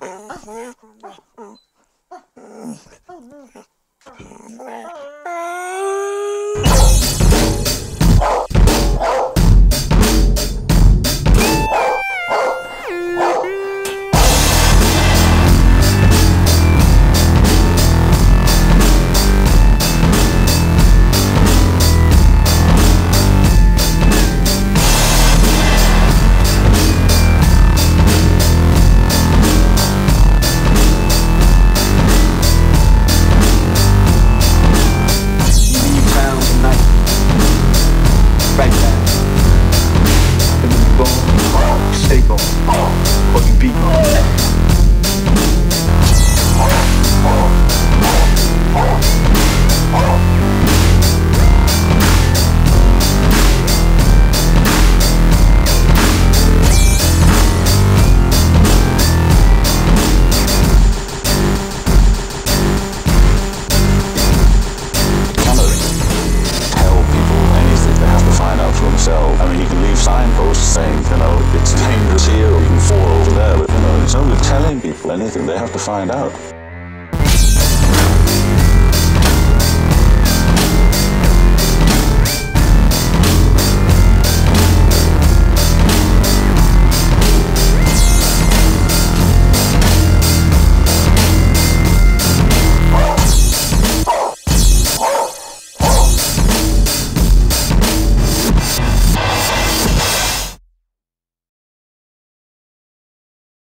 I mean, you can leave signposts saying, it's dangerous here, or you can fall over there, but, it's only telling people anything they have to find out.